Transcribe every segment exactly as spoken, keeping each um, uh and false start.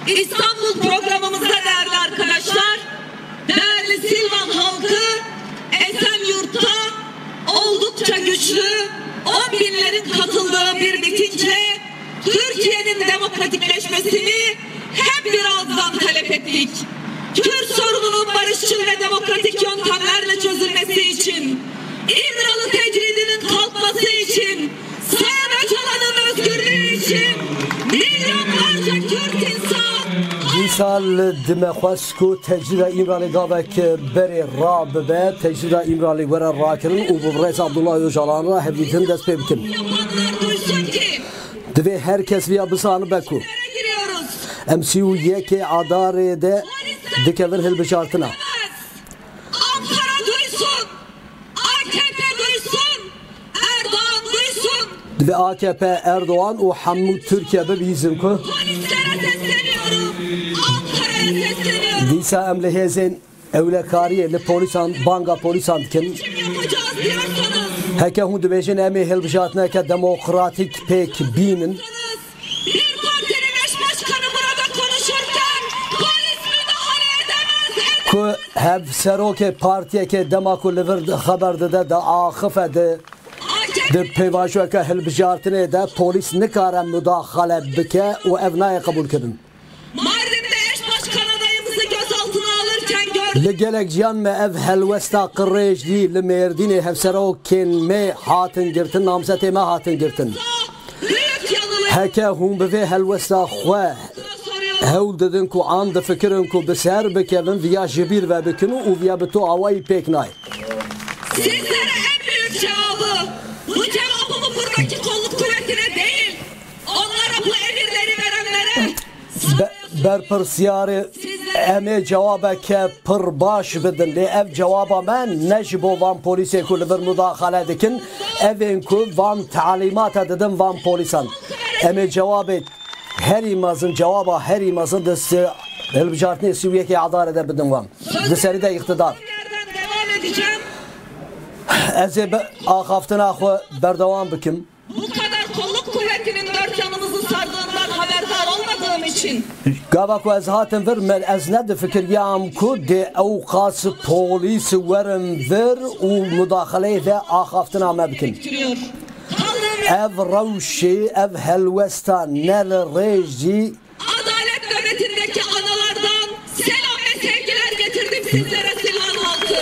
İstanbul programımızda değerli arkadaşlar, değerli Silvan halkı Esenyurt'ta oldukça güçlü on binlerin katıldığı bir mitingle Türkiye'nin demokratikleşmesini hep birazdan talep ettik. Kürt sorununun barışçıl ve demokratik yöntemlerle çözülmesi için, İmralı tecridinin kalkması için, Sayın Öcalan'ın özgürlüğü için milyonlarca Kürt insan Misal دمخواسکو تجربه ایمرالی داده که بری را به تجربه ایمرالی وره را کردن و ببرز عبدالله öcalan را هفیدن دست پی بکن. دوی هر کس ویا بسانه بکو. امسیو یکی عداره ده دکون هل بشارتنا. Ankara duysun, A K P duysun, Erdoğan duysun. دوی A K P Erdoğan و همون Türkiye ببیزن که. Polislere sesleniyorum, Ankara'ya sesleniyorum. دیسا ام لحظین اولکاریه لپولیسان بانگا پولیسان کن. Yapacağız diyorsanız, هکه هون دویشن امی هل بشارتنا که دموکراتیک پیک بینن. bir partinin eş başkanı burada konuşurken polis müdahale edemez. که هف سروک پارتیه که دماکو لورد خبر داده دا آخفه ده ده پیواشو که هل بجارتنه ده پولیس نکاره مداخله بکه و evnaya kabul کردن. Mardin'de eş başkan adayımızı gözaltına alırken gördük. لگلک جیان ما اف هلوستا قریش دی لمردین هف سروکین ما هاتن گرتن نامسته ما هاتن گرتن. Büyük yanılıyor. هکه هم به هلوستا خواه هول دادن کو آن ده فکرن کو بسر بکن ویا جبیر و بکنو و ویا بتو آوایی پیک نای. Sizlere en büyük cevabı, bu cevabımı buradaki kolluk kuvvetine değil, onlara bu emirleri verenlere بر پرسیار امی جوابه که پر باش بدن لی اف جوابه من نجبو وان پولیسی که لبر مداخله دکن اوین که وان تعلیمات دادن وان پولیسان امی جواب هر ایمازن جوابه هر ایمازن دست البجارتنی سویه که عداره ده بدن وان دسری ده اقتدار yerden devam edeceğim. از آخافتنا خو بردوان بکم Bu kadar kolluk kuvvetinin dört yanımızı sardığından haberdar olmadığım için گاوا کو از هاتن ور من از ند فکر یام کو دی او خاص پولیس ورم ور و مداخله و آخافتنا ما بکن getiriyor. Kaldığım ev ravşi ev helvesta nel reji adalet nöbetindeki analardan selam ve sevgiler getirdim sizlere Silvan halkı.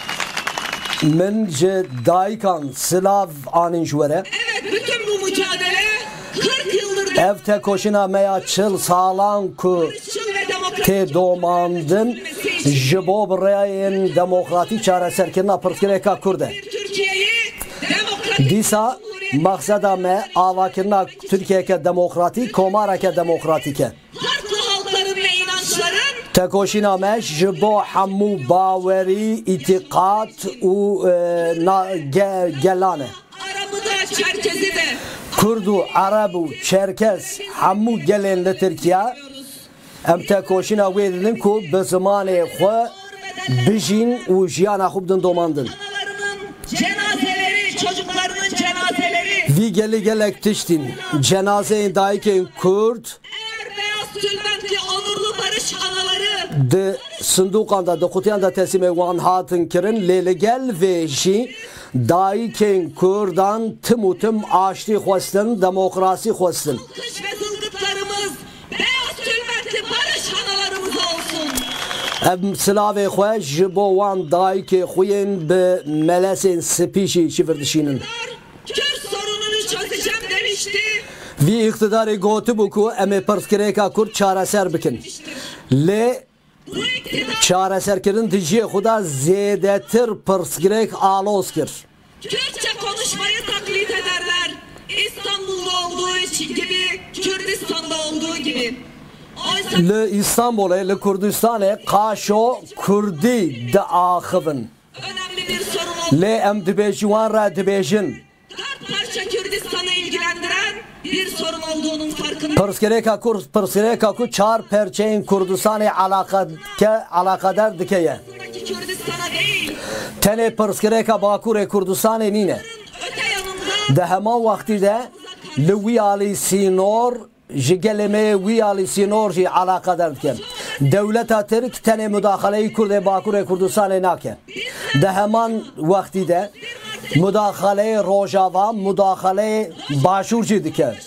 من جه دایکان سلاv anın jwere Evet, bütün bu mücadele kırk yıldır ev te koşina meya çıl sağlan ku barışçıl ve demokratik te domandın jibo breyin demokratik çareserkirina pırtkireka kurde Türkiye'yi demokratik disa maksada me avakirina Türkiye ke demokratik komara ke demokratike farklı halkların ve inançların te koşina me jibo hamu baveri itikat u gelane Arabı da Çerkezi de Kurdu, Arabu, Çerkez, hamu gelen li Türkiye em te koşina vedin ku bi zamanê xwe bijin û jiyana xwe bidin domandin. analarının cenazeleri, çocuklarının cenazeleri Vî gelê gelek tiştîn cenazeyên dayikên Kurd eğer beyaz tülbentli onurlu barış anaları di sinduqan da di qutiyan da teslimê wan hatin kirin lê li gel vê jî dayikên Kurdan tim û tim aştî xwestin demokrasî xwestin. kış ve zılgıtlarımız beyaz tülbentli barış analarımız olsun. Ev silavê xwe ji bo wan dayikê xuyên bi melesên spî jî çivirdişînin. Kürt sorununu çözeceğim demişti. Vî iktidarê gotibû ku em ê pirsgirêka Kurd çareser bikin. Lê Bu iktidar çareserkirin di ciyê xwe da zêdetir pirsgirêk alos kir. Kürtçe konuşmayı taklit ederler. İstanbul'da olduğu için gibi, Kürdistan'da olduğu gibi. Oysa Li İstanbulê li Kurdistanê qaşo Kurdî diaxivin. önemli bir sorun oldu. Lê em dibêjî wan re dibêjin. Dört parça Kürdistan'ı ilgilendiren bir sorun olduğunun farkında. Pirsgirêka Kurd pirsgirêka ku çar perçeyên Kurdistanê alaqadar alaqadar dikeye. Buradaki Kürdistan'a değil, Tenê pirsgirêka Bakurê Kurdistanê nîne. öte yanında Di heman wextî de li wî alî sînor jigeleme wiyali sinorji alaka derken devleta Türk tene müdahaleyi Kurde Bakur Kurdistan'e nake de hemen vakti de müdahale Rojava müdahale başurcu dike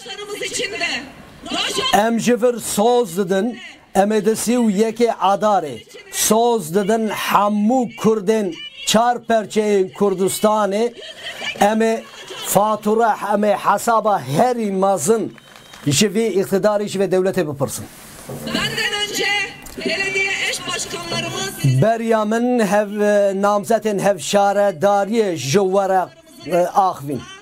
em jivir soz dedin emedesi u yeke adare soz dedin hammu Kurdin çar perçeyin Kurdistan'e eme fatura eme hasaba her imazın jivi iktidarı ve devlete bıpırsın. Benden önce belediye eş başkanlarımız Beryamin hev namzetin hev şare dariye juvara ahvin.